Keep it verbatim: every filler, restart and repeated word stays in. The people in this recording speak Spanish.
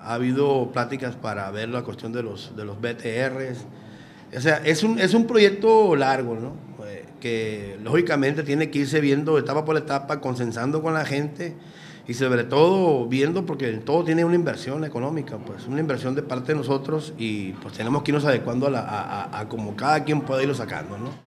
ha habido pláticas para ver la cuestión de los, de los B T Rs. O sea, es un, es un proyecto largo, ¿no? Eh, que lógicamente tiene que irse viendo etapa por etapa, consensando con la gente y sobre todo viendo, porque todo tiene una inversión económica, pues una inversión de parte de nosotros y pues tenemos que irnos adecuando a, la, a, a, a como cada quien pueda irlo sacando, ¿no?